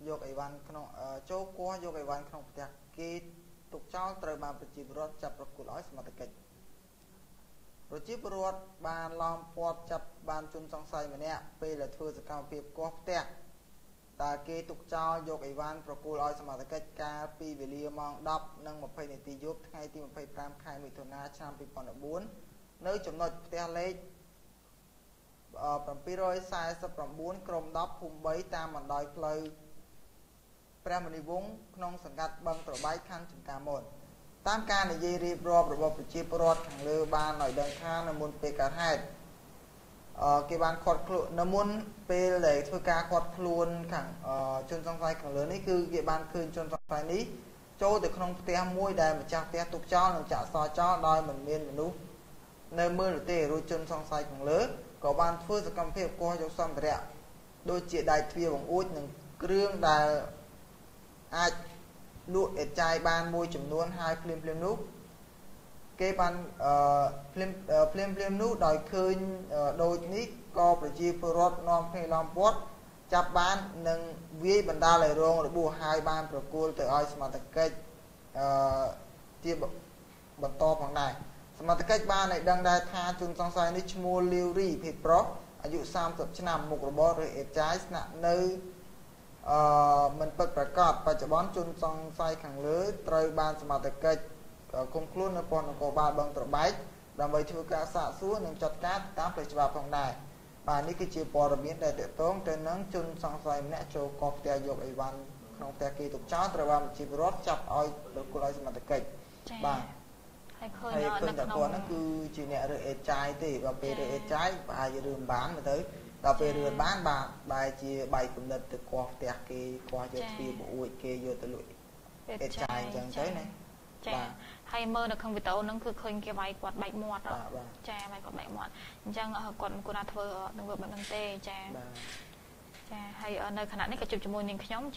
យកអីវ៉ាន់ក្នុងចូលគោះយកអីវ៉ាន់ក្នុងផ្ទះគេទុកចោលត្រូវបានប្រជាពលរដ្ឋចាប់ប្រគល់ឲ្យសមត្ថកិច្ចប្រជាពលរដ្ឋបានឡោមព័ទ្ធចាប់បានជនសង្ស័យម្នាក់ពេលដែលធ្វើសកម្មភាពគោះផ្ទះតើគេទុកចោលយកអីវ៉ាន់ប្រគល់ឲ្យសមត្ថកិច្ចកាលពីវេលាម៉ោង 10:20 នាទីយប់ថ្ងៃទី 25 ខែមិថុនាឆ្នាំ 2014 នៅចំណុចផ្ទះលេខ 749 ក្រុម 10 ភូមិ 3 តាមបណ្ដោយផ្លូវព្រះមុនីវង្សក្នុងសង្កាត់បឹងត្របែកខណ្ឌចំការមនតាមការនិយាយរៀបរាប់របស់ប្រជាពលរដ្ឋខាងលើបានឲ្យដឹងថានៅមុនពេលកើតហេតុគេបានខាត់ខ្លួននៅមុនពេលដែលធ្វើការខាត់ខ្លួនខាងជនសង្ស័យខាងលើនេះគឺគេបានឃើញជនសង្ស័យនេះចូលទៅក្នុងផ្ទះមួយដែលម្ចាស់ផ្ទះទុកចោលនិងចាក់សោចោលដោយមិនមានមនុស្សនៅមើលទេរួចជនសង្ស័យខាងលើក៏បានធ្វើសកម្មភាពកោះយកសម្ភារៈដូចជាដៃទ្វារបង្អួចនិងគ្រឿងដែលអាចលក់អេតចាយបានមួយចំនួនហើយភ្លាមនោះគេបានភ្លាមនោះដោយឃើញដូចនេះក៏ប្រជាពលរដ្ឋនាំគ្នាឡោមព័ទ្ធចាប់បាននិងវាយបណ្ដាលឲ្យរងរបួសហើយបានប្រគល់ទៅឲ្យសមត្ថកិច្ចជាបន្តផងដែរសមត្ថកិច្ចបានឲ្យដឹងដែរថាជនសង្ស័យនេះឈ្មោះលាវរីភេទប្រុសអាយុ30ឆ្នាំមុខរបររើសអេតចាយស្នាក់នៅមិនពិតប្រាកដបច្ចុប្បន្នជនសង្ស័យខាងលើត្រូវបានសមត្ថកិច្ចគុំខ្លួននៅប៉ុស្តិ៍នគរបាលបឹងត្របែកដើម្បីធ្វើការសាកសួរនិងចាត់ការតាមផ្លូវច្បាប់ផងដែរបាទនេះគឺជាព័ត៌មានដែលតកតងទៅនឹងជនសង្ស័យម្នាក់ចូលកោះផ្ទះយកអីវ៉ាន់ក្នុងផ្ទះគេទុកចោលត្រូវបានប្រជាពលរដ្ឋចាប់ឲ្យប្រគល់ឲ្យសមត្ថកិច្ចបាទហើយឃើញនៅក្នុងហ្នឹងគឺជាអ្នករើអេតចាយទេបើពេលរើអេតចាយអាចរឿងបានទៅដល់ពេលរឿងបានបាទបែរជាបាយគំនិតទៅកោះផ្ទះគេកោះយកទ្វារបង្អួចគេយកទៅលក់អេតចាយអញ្ចឹងទៅណាចាហើយមើលនៅក្នុងវីដេអូហ្នឹងគឺឃើញគេវាយគាត់បែកមាត់ចាវាយគាត់បែកមាត់អញ្ចឹងគាត់មិនគួរណាធ្វើនឹងវាបែបហ្នឹងទេចាចាហើយនៅខណៈនេះក៏ជួបជាមួយនាងខ្ញុំ